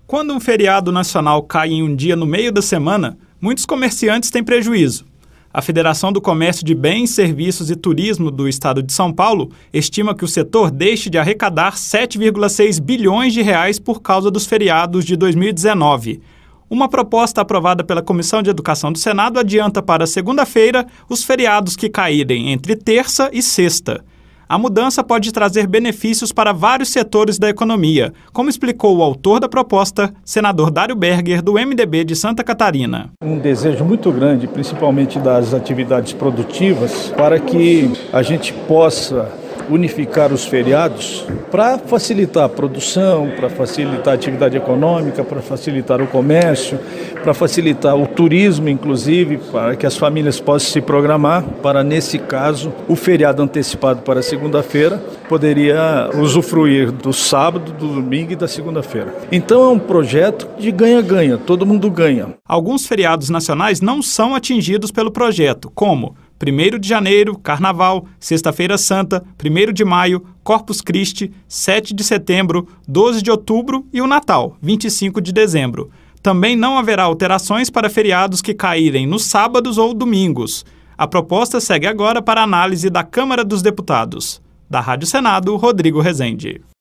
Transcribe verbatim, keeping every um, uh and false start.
Quando um feriado nacional cai em um dia no meio da semana, muitos comerciantes têm prejuízo. A Federação do Comércio de Bens, Serviços e Turismo do Estado de São Paulo estima que o setor deixe de arrecadar sete vírgula seis bilhões de reais por causa dos feriados de dois mil e dezenove. Uma proposta aprovada pela Comissão de Educação do Senado adianta para segunda-feira os feriados que caírem entre terça e sexta. A mudança pode trazer benefícios para vários setores da economia, como explicou o autor da proposta, senador Dário Berger, do M D B de Santa Catarina. Um desejo muito grande, principalmente das atividades produtivas, para que a gente possa unificar os feriados para facilitar a produção, para facilitar a atividade econômica, para facilitar o comércio, para facilitar o turismo, inclusive, para que as famílias possam se programar para, nesse caso, o feriado antecipado para segunda-feira poderia usufruir do sábado, do domingo e da segunda-feira. Então é um projeto de ganha-ganha, todo mundo ganha. Alguns feriados nacionais não são atingidos pelo projeto, como primeiro de janeiro, Carnaval, Sexta-feira Santa, primeiro de maio, Corpus Christi, sete de setembro, doze de outubro e o Natal, vinte e cinco de dezembro. Também não haverá alterações para feriados que caírem nos sábados ou domingos. A proposta segue agora para análise da Câmara dos Deputados. Da Rádio Senado, Rodrigo Rezende.